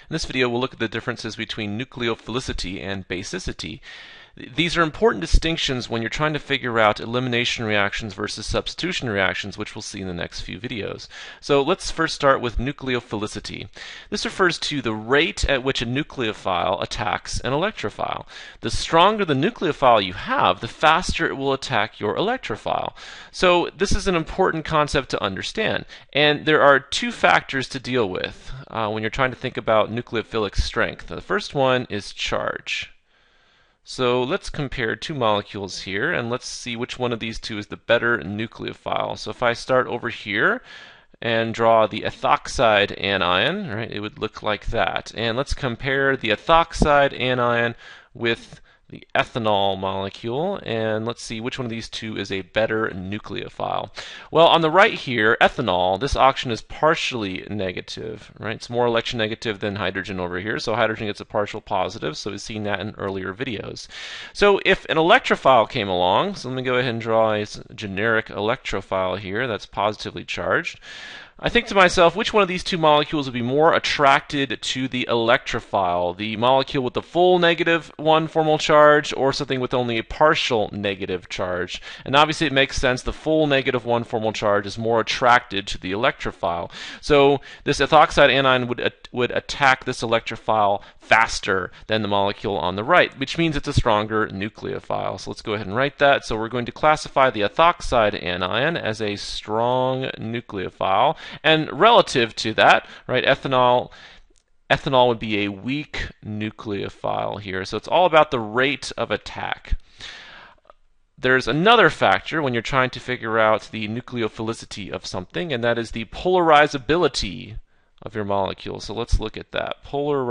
In this video, we'll look at the differences between nucleophilicity and basicity. These are important distinctions when you're trying to figure out elimination reactions versus substitution reactions, which we'll see in the next few videos. So let's first start with nucleophilicity. This refers to the rate at which a nucleophile attacks an electrophile. The stronger the nucleophile you have, the faster it will attack your electrophile. So this is an important concept to understand. And there are two factors to deal with when you're trying to think about nucleophilic strength. The first one is charge. So let's compare two molecules here, and let's see which one of these two is the better nucleophile. So if I start over here and draw the ethoxide anion, right, it would look like that. And let's compare the ethoxide anion with the ethanol molecule, and let's see which one of these two is a better nucleophile. Well, on the right here, ethanol, this oxygen is partially negative, right? It's more electronegative than hydrogen over here, so hydrogen gets a partial positive, so we've seen that in earlier videos. So if an electrophile came along, so let me go ahead and draw a generic electrophile here that's positively charged. I think to myself, which one of these two molecules would be more attracted to the electrophile? The molecule with the full -1 formal charge, or something with only a partial negative charge? And obviously it makes sense, the full -1 formal charge is more attracted to the electrophile. So this ethoxide anion would attack this electrophile faster than the molecule on the right, which means it's a stronger nucleophile. So let's go ahead and write that. So we're going to classify the ethoxide anion as a strong nucleophile. And relative to that, right, ethanol would be a weak nucleophile here. So it's all about the rate of attack. There's another factor when you're trying to figure out the nucleophilicity of something, and that is the polarizability of your molecule. So let's look at that.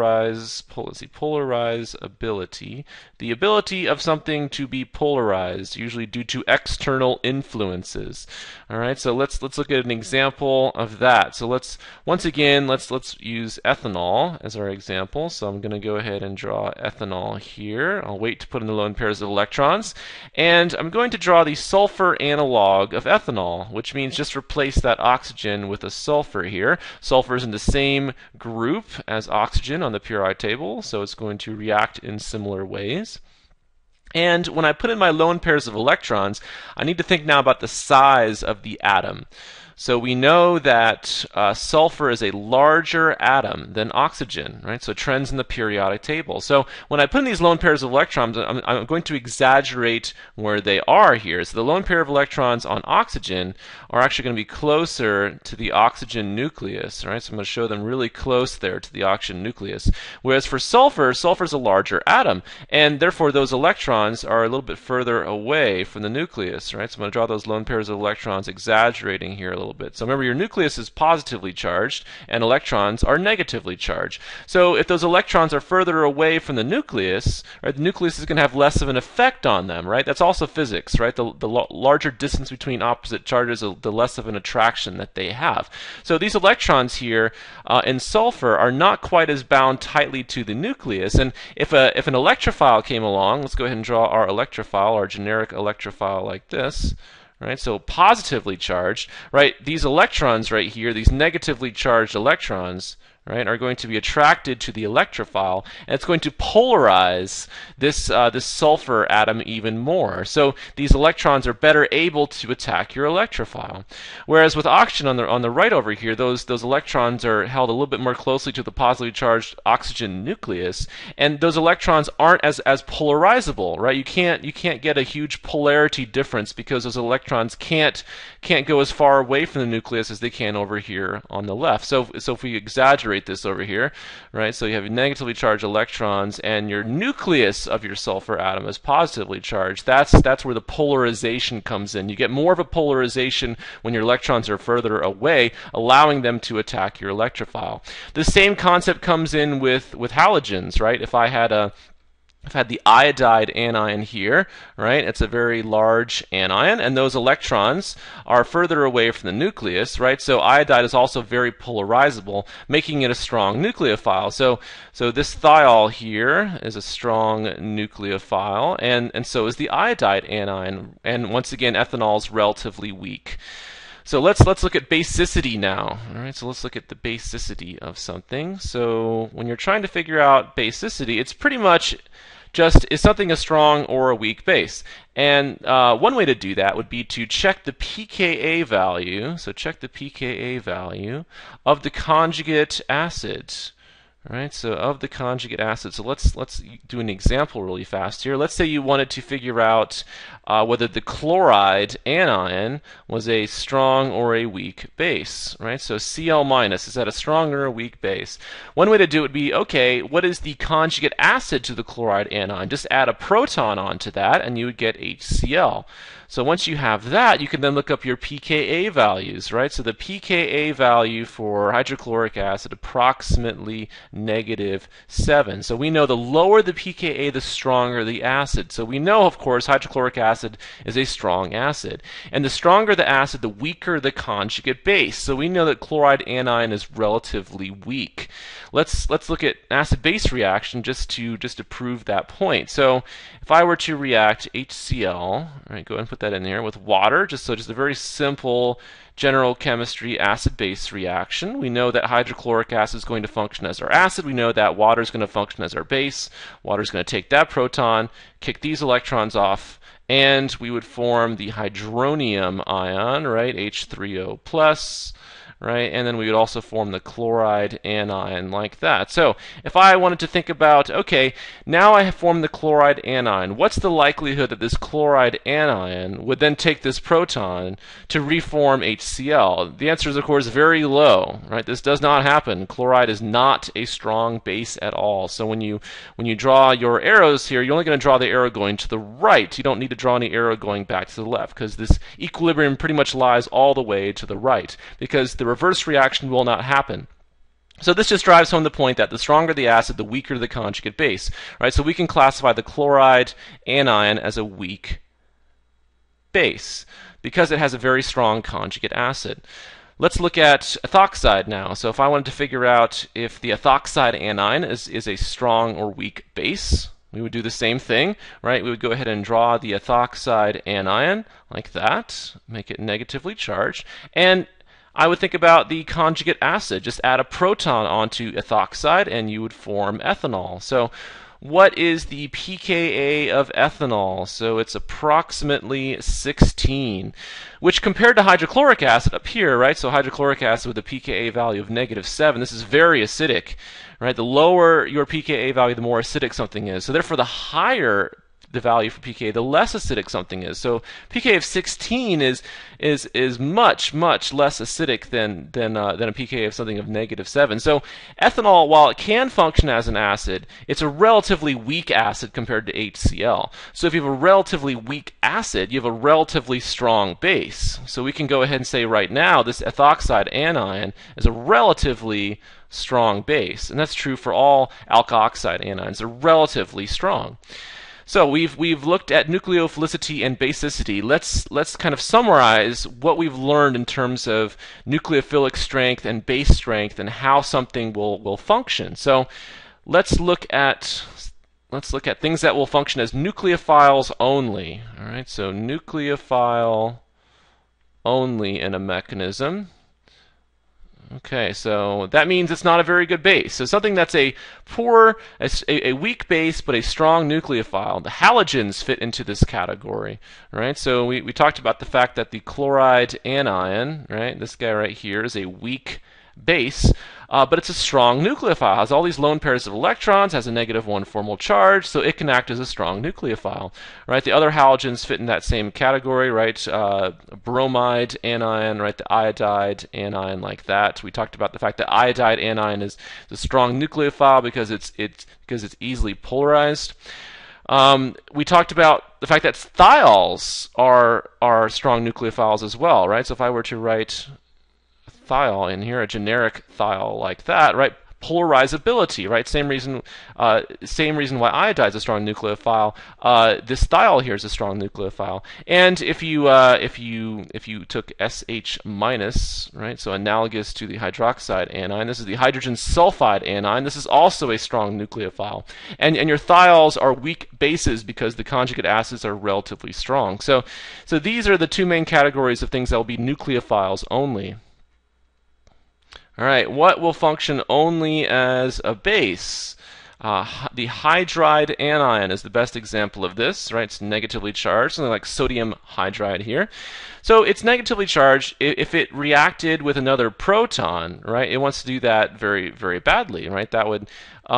Polarizability. The ability of something to be polarized, usually due to external influences. All right, so let's look at an example of that. So let's use ethanol as our example. So I'm going to go ahead and draw ethanol here. I'll wait to put in the lone pairs of electrons. And I'm going to draw the sulfur analog of ethanol, which means just replace that oxygen with a sulfur here. Sulfur is in the same group as oxygen on the periodic table, so it's going to react in similar ways. And when I put in my lone pairs of electrons, I need to think now about the size of the atom. So we know that sulfur is a larger atom than oxygen, right? So trends in the periodic table. So when I put in these lone pairs of electrons, I'm going to exaggerate where they are here. So the lone pair of electrons on oxygen are actually going to be closer to the oxygen nucleus, right? So I'm going to show them really close there to the oxygen nucleus. Whereas for sulfur, sulfur is a larger atom, and therefore those electrons are a little bit further away from the nucleus, right? So I'm going to draw those lone pairs of electrons, exaggerating here a little bit. So remember, your nucleus is positively charged and electrons are negatively charged. So if those electrons are further away from the nucleus, right, the nucleus is going to have less of an effect on them, right? That's also physics, right? The larger distance between opposite charges, the less of an attraction that they have. So these electrons here in sulfur are not quite as bound tightly to the nucleus. And if an electrophile came along, let's go ahead and draw our electrophile, our generic electrophile like this. Right, so positively charged, right? These electrons right here, these negatively charged electrons, right, are going to be attracted to the electrophile, and it's going to polarize this sulfur atom even more. So these electrons are better able to attack your electrophile. Whereas with oxygen on the right over here, those electrons are held a little bit more closely to the positively charged oxygen nucleus, and those electrons aren't as polarizable, right? You can't get a huge polarity difference because those electrons can't go as far away from the nucleus as they can over here on the left. So if we exaggerate this over here, right? So you have negatively charged electrons, and your nucleus of your sulfur atom is positively charged. That's where the polarization comes in. You get more of a polarization when your electrons are further away, allowing them to attack your electrophile. The same concept comes in with halogens, right? If I had the iodide anion here, right? It's a very large anion, and those electrons are further away from the nucleus, right? So iodide is also very polarizable, making it a strong nucleophile. So this thiol here is a strong nucleophile, and so is the iodide anion. And once again, ethanol is relatively weak. So let's look at basicity now. All right, so let's look at the basicity of something. So when you're trying to figure out basicity, it's pretty much just is something a strong or a weak base. And one way to do that would be to check the pKa value. So check the pKa value of the conjugate acid. All right, so of the conjugate acid. So let's do an example really fast here. Let's say you wanted to figure out whether the chloride anion was a strong or a weak base. Right, so Cl minus, is that a strong or a weak base? One way to do it would be, okay, what is the conjugate acid to the chloride anion? Just add a proton onto that, and you would get HCl. So once you have that, you can then look up your pKa values, right? So the pKa value for hydrochloric acid, approximately -7. So we know the lower the pKa, the stronger the acid. So we know, of course, hydrochloric acid is a strong acid. And the stronger the acid, the weaker the conjugate base. So we know that chloride anion is relatively weak. Let's look at acid-base reaction just to prove that point. So if I were to react HCl, all right, go ahead and put that in there, with water, just a very simple general chemistry acid-base reaction. We know that hydrochloric acid is going to function as our acid. We know that water is going to function as our base. Water is going to take that proton, kick these electrons off, and we would form the hydronium ion, right, H3O plus. Right, and then we would also form the chloride anion like that. So if I wanted to think about, okay, now I have formed the chloride anion, what's the likelihood that this chloride anion would then take this proton to reform HCl? The answer is, of course, very low. Right, this does not happen. Chloride is not a strong base at all. So when you draw your arrows here, you're only going to draw the arrow going to the right. You don't need to draw any arrow going back to the left, because this equilibrium pretty much lies all the way to the right, because the reverse reaction will not happen. So this just drives home the point that the stronger the acid, the weaker the conjugate base. Right? So we can classify the chloride anion as a weak base because it has a very strong conjugate acid. Let's look at ethoxide now. So if I wanted to figure out if the ethoxide anion is a strong or weak base, we would do the same thing, right? We would go ahead and draw the ethoxide anion like that, make it negatively charged, and I would think about the conjugate acid. Just add a proton onto ethoxide and you would form ethanol. So what is the pKa of ethanol? So it's approximately 16, which compared to hydrochloric acid up here, right? So hydrochloric acid with a pKa value of -7, this is very acidic, right? The lower your pKa value, the more acidic something is. So therefore, the higher the value for pKa, the less acidic something is. So pKa of 16 is much less acidic than a pKa of something of -7. So ethanol, while it can function as an acid, it's a relatively weak acid compared to HCl. So if you have a relatively weak acid, you have a relatively strong base. So we can go ahead and say right now this ethoxide anion is a relatively strong base, and that's true for all alkoxide anions. They're relatively strong. So we've looked at nucleophilicity and basicity. Let's kind of summarize what we've learned in terms of nucleophilic strength and base strength and how something will function. So let's look at things that will function as nucleophiles only. All right, so nucleophile only in a mechanism. Okay, so that means it's not a very good base. So something that's a weak base but a strong nucleophile. The halogens fit into this category, right? So we talked about the fact that the chloride anion, right, this guy right here, is a weak base, but it's a strong nucleophile. It has all these lone pairs of electrons, has a -1 formal charge, so it can act as a strong nucleophile. Right? The other halogens fit in that same category, right? Bromide anion, right? The iodide anion, like that. We talked about the fact that iodide anion is a strong nucleophile because it's easily polarized. We talked about the fact that thiols are strong nucleophiles as well, right? So if I were to write thiol in here, a generic thiol like that, right? polarizability, right? Same reason why iodide is a strong nucleophile. This thiol here is a strong nucleophile. And if you took SH minus, right, so analogous to the hydroxide anion, this is the hydrogen sulfide anion. This is also a strong nucleophile. And your thiols are weak bases because the conjugate acids are relatively strong. So these are the two main categories of things that will be nucleophiles only. All right, what will function only as a base? The hydride anion is the best example of this, right? It's negatively charged, something like sodium hydride here. So it's negatively charged. If it reacted with another proton, right, it wants to do that very, very badly, right? That would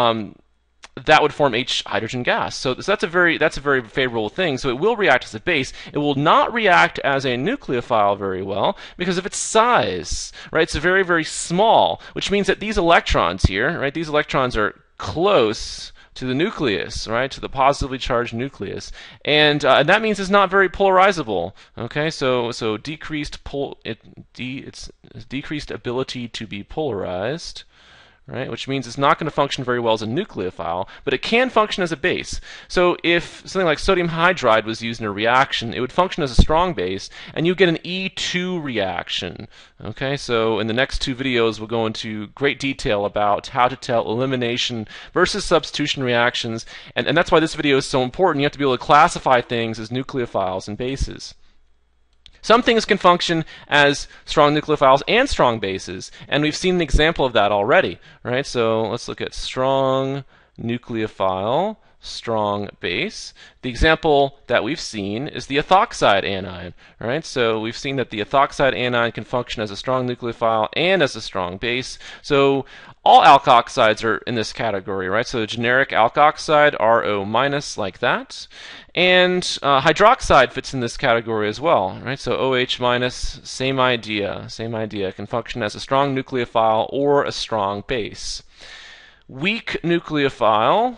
form H hydrogen gas. So that's a very favorable thing. So it will react as a base. It will not react as a nucleophile very well because of its size, right? It's very, very small, which means that these electrons here, right? These electrons are close to the nucleus, right? To the positively charged nucleus, and that means it's not very polarizable. Okay, so decreased its decreased ability to be polarized, right? Which means it's not going to function very well as a nucleophile, but it can function as a base. So if something like sodium hydride was used in a reaction, it would function as a strong base, and you get an E2 reaction. Okay, so in the next two videos, we'll go into great detail about how to tell elimination versus substitution reactions, and that's why this video is so important. You have to be able to classify things as nucleophiles and bases. Some things can function as strong nucleophiles and strong bases, and we've seen an example of that already, right? So let's look at strong nucleophile, strong base. The example that we've seen is the ethoxide anion, right? So we've seen that the ethoxide anion can function as a strong nucleophile and as a strong base. So all alkoxides are in this category, right? So generic alkoxide, RO minus, like that. And hydroxide fits in this category as well, right? So OH minus, same idea, can function as a strong nucleophile or a strong base. Weak nucleophile,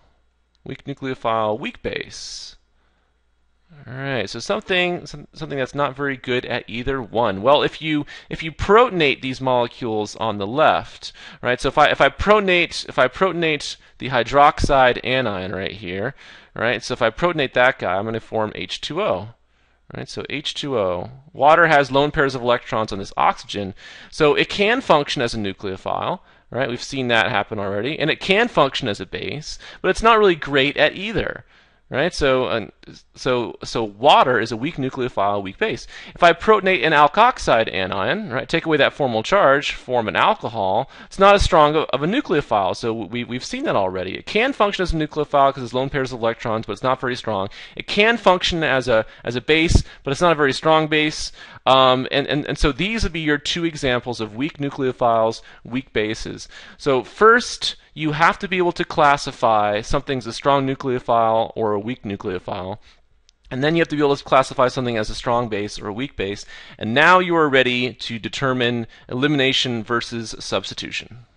weak base. All right, so something that's not very good at either one. Well, if you protonate these molecules on the left, right? So if I protonate the hydroxide anion right here, right? So if I protonate that guy, I'm going to form H2O. Right? So H2O. Water has lone pairs of electrons on this oxygen, so it can function as a nucleophile. Right? We've seen that happen already, and it can function as a base, but it's not really great at either. Right? So water is a weak nucleophile, weak base. If I protonate an alkoxide anion, right, take away that formal charge, form an alcohol, it's not as strong of a nucleophile. So we've seen that already. It can function as a nucleophile because it's lone pairs of electrons, but it's not very strong. It can function as a base, but it's not a very strong base. And so these would be your two examples of weak nucleophiles, weak bases. So first, you have to be able to classify something's a strong nucleophile or a weak nucleophile. And then you have to be able to classify something as a strong base or a weak base. And now you are ready to determine elimination versus substitution.